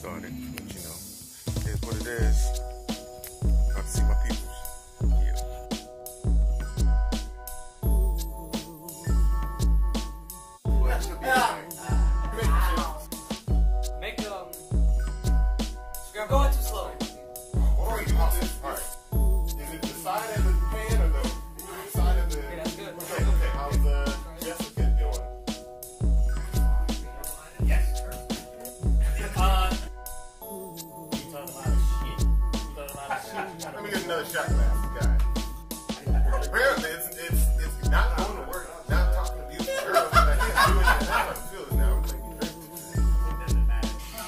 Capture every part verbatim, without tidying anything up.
started, but you know, here's what it is. About to see my peoples. Yeah. Make um. You're going too slow. All right. Is it the side of the pan or the side of the? Okay, that's good. Okay, okay. How's the Jessica doing? Yes. Uh. You talking about shit? You talking about shit? Let me get another shot glass, guy. Apparently, it's it's it's not going to work. Not talking to these girls. I can't do it. I can feel it now. I'm like, It doesn't matter.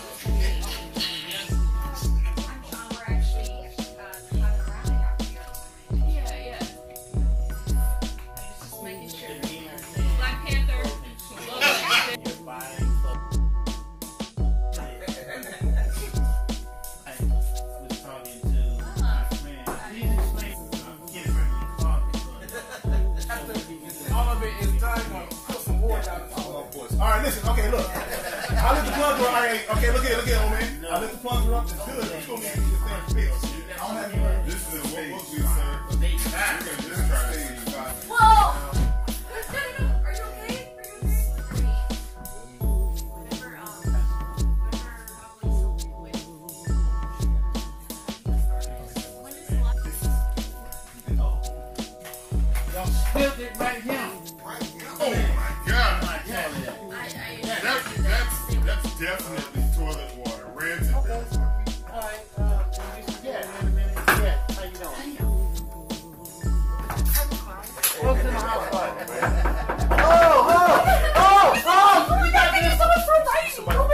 Alright, listen, okay, look. I lit the plunger up. Alright, okay, look here, look here, old man. I lit the plunger up. It's good. It's going to make you just stand still. I don't have any. this is a what we'll do, sir. We're gonna just try to see. Whoa! Are you okay? Are you okay? Remember, um, Y'all spilled it right here. Oh my God! I'm not telling you. That's that's that's definitely toilet water. Rancid. All right, uh, yeah, in a minute. Yeah, how you doing? Welcome to my house, bud. Oh, oh, oh, oh! we gotta make it so much for writing!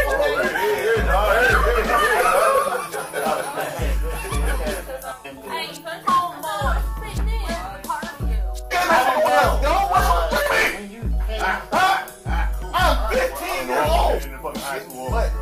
Hey, you better call them boys. Fitting in. Part of you. I'm fifteen years old. In the fucking high school.